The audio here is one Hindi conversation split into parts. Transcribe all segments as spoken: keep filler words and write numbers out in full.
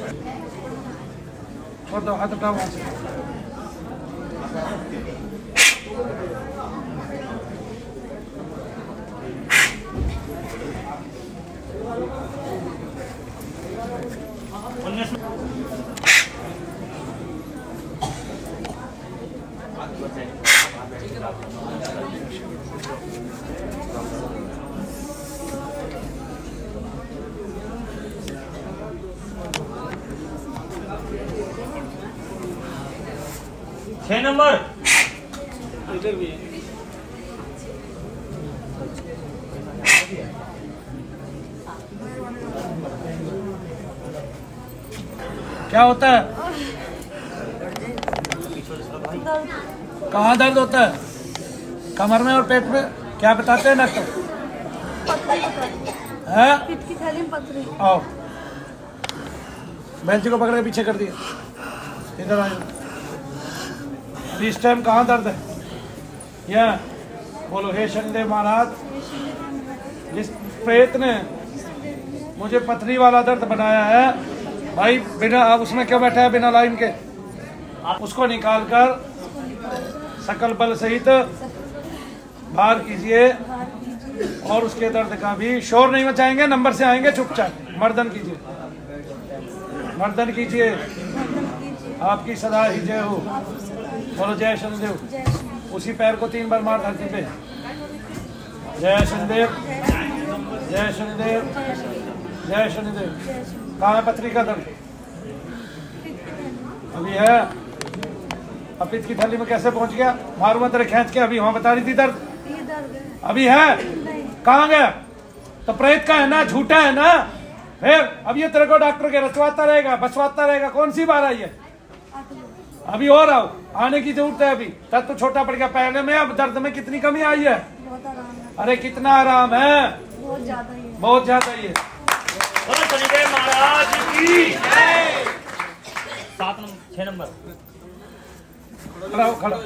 छोड़ दो, हाथ उठाओ वहाँ से। छह नंबर इधर भी है। क्या होता है? कहाँ दर्द होता है? कमर में और पेट में? क्या बताते हैं डॉक्टर? है? पित्त की थैली में पथरी। आओ, बेंच को पकड़ के पीछे कर दिया। इधर आइए। इस टाइम कहाँ दर्द है? या बोलो, हे शनिदेव महाराज, जिस प्रेत ने मुझे पथरी वाला दर्द बनाया है, भाई बिना अब उसमें क्यों बैठा है बिना लाइन के, उसको निकाल कर सकल बल सहित बाहर कीजिए और उसके दर्द का भी शोर नहीं मचाएंगे, नंबर से आएंगे चुपचाप। मर्दन कीजिए, मर्दन कीजिए। आपकी सदा ही जय हो। बोलो जय शनिदेव। उसी पैर को तीन बार मार धरती पे। जय शनिदेव, जय शनिदेव, जय शनिदेव। कहाँ है पथरी का दर्द? अभी है? अब पित्त की थैली में कैसे पहुंच गया? मारू मैं तेरे खींच के। अभी वहां बता रही थी दर्द, अभी है? कहाँ गया? तो प्रेत का है ना, झूठा है ना। फिर अब ये तेरे को डॉक्टर के रचवाता रहेगा, बचवाता रहेगा। कौन सी बार आई है? अभी और आओ, आने की जरूरत है। अभी तब तो छोटा पड़ गया पहले में, अब दर्द में कितनी कमी आई है? अरे कितना आराम है, बहुत ज्यादा ही है, बहुत ज्यादा ही है। शनिदेव महाराज की सात नंबर छह नंबर खड़ा हो, खड़ा।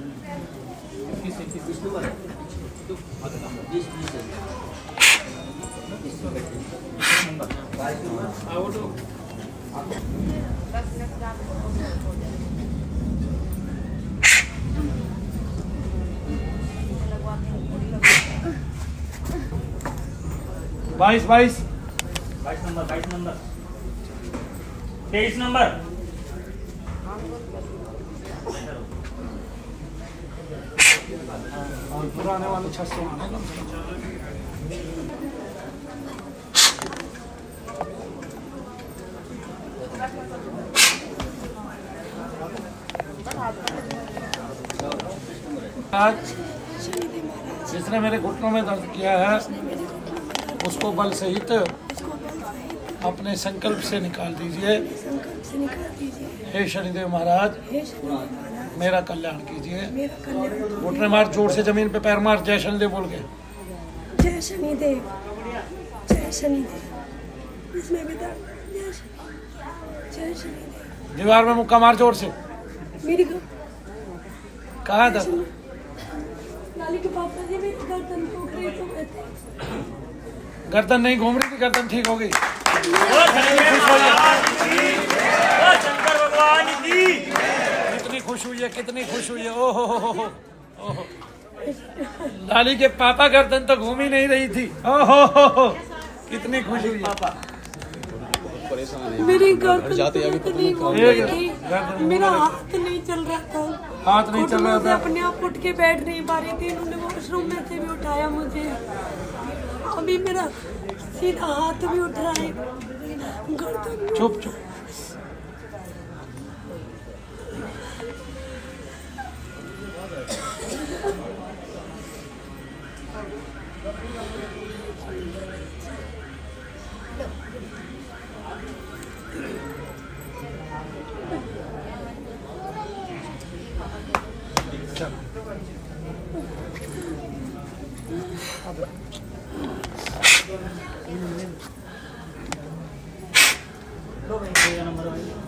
बाईस बाईस बाईस नंबर बाईस नंबर तेईस नंबर और पुराने वाले छह सौ आज जिसने मेरे घुटनों में दर्द किया है उसको बल सहित अपने संकल्प से निकाल दीजिए। हे शनिदेव महाराज, मेरा कल्याण कीजिए। घुटने मार, जोर से जमीन पे पैर मार। जय शनिदेव बोल के। जय शनिदेव, जय शनिदेव। इसमें भी दर्द। जय शनिदेव। दीवार में मुक्का मार जोर से। मेरी कहाँ दर्द? लाली के पापा जी मेरी गर्दन टूट रही तो कहते गर्दन नहीं घूम रही थी, गर्दन ठीक हो गई। शंकर भगवान की कितनी खुश हुई है, कितनी खुश हुई है। ओहो हो हो हो। लाली के पापा गर्दन तो घूम ही नहीं रही थी। ओहो हो हो, कितनी खुश हुई है। मेरी गर्दन नहीं घूम रही थी, मेरा हाथ नहीं चल रहा था, हाथ नहीं चल रहा था। अपने आप उठ के बैठ नहीं पा रही थी। इन्होंने वॉशरूम में से भी उठाया मुझे। अभी मेरा सीधा हाथ भी उठ रहा है। गर्दन चुप चुप। नंबर